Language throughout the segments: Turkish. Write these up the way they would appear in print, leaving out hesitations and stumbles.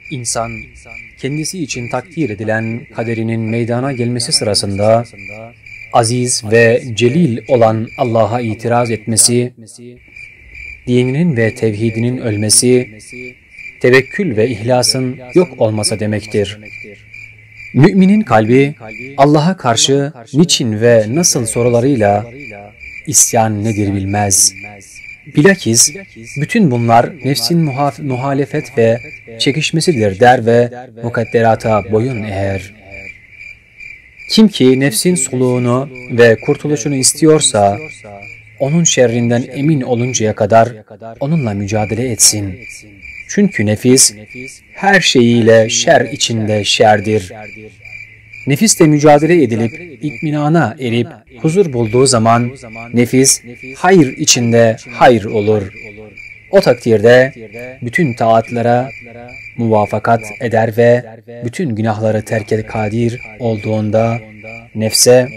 İnsan, kendisi için takdir edilen kaderinin meydana gelmesi sırasında aziz ve celil olan Allah'a itiraz etmesi, dininin ve tevhidinin ölmesi, tevekkül ve ihlasın yok olması demektir. Müminin kalbi, Allah'a karşı niçin ve nasıl sorularıyla isyan nedir bilmez. Bilakis bütün bunlar nefsin muhalefet ve çekişmesidir der ve mukadderata boyun eğer. Kim ki nefsin suluğunu ve kurtuluşunu istiyorsa, onun şerrinden emin oluncaya kadar onunla mücadele etsin. Çünkü nefis her şeyiyle şer içinde şerdir. Nefisle mücadele edilip itminana erip huzur bulduğu zaman nefis hayır içinde hayır olur. O takdirde bütün taatlara muvafakat eder ve bütün günahları terk kadir olduğunda nefse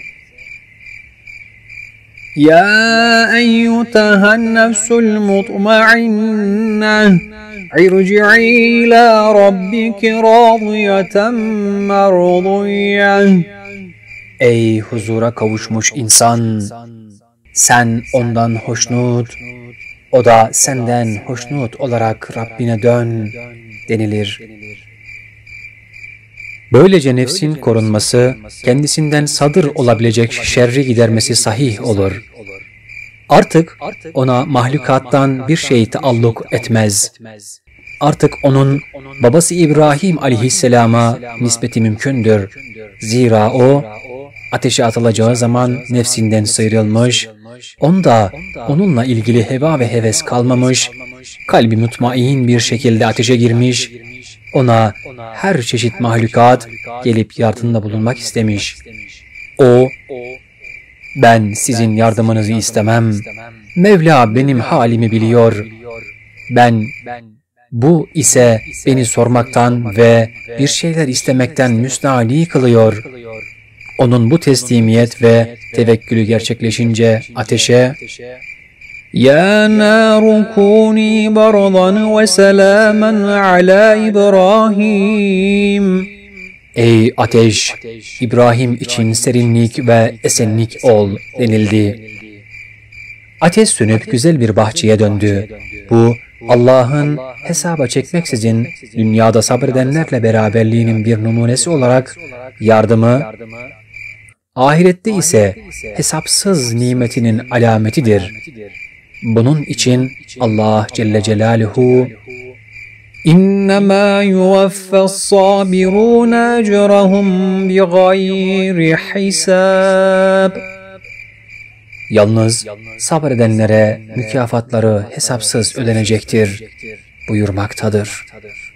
Ya eyyuhən nefsul mutmainneh irci'i ila rabbiki radiyeten merdiyeh. Ey huzura kavuşmuş insan! Sen ondan hoşnut, o da senden hoşnut olarak Rabbine dön denilir. Böylece nefsin korunması, kendisinden sadır olabilecek şerri gidermesi sahih olur. Artık ona mahlukattan bir şey taalluk etmez. Artık onun babası İbrahim aleyhisselama nispeti mümkündür. Zira o, ateşe atılacağı zaman nefsinden sıyrılmış, onda onunla ilgili heva ve heves kalmamış, kalbi mutmain bir şekilde ateşe girmiş, ona her çeşit mahlukat gelip yardımda bulunmak istemiş. O, ben sizin yardımınızı istemem, Mevla benim halimi biliyor, bu ise beni sormaktan ve bir şeyler istemekten müstahni kılıyor. Onun bu teslimiyet ve tevekkülü gerçekleşince ateşe Ya naru kuni bardan ve selamen ala İbrahim. Ey ateş, İbrahim için serinlik ve esenlik ol denildi. Ateş sönüp güzel bir bahçeye döndü. Bu Allah'ın hesaba çekmeksizin dünyada sabredenlerle beraberliğinin bir numunesi olarak yardımı, ahirette ise hesapsız nimetinin alametidir. Bunun için Allah Celle Celaluhu İnnemâ yuvaffas-sabirûne ecrahum bighayri hisâb. Yalnız sabredenlere mükafatları hesapsız ödenecektir buyurmaktadır.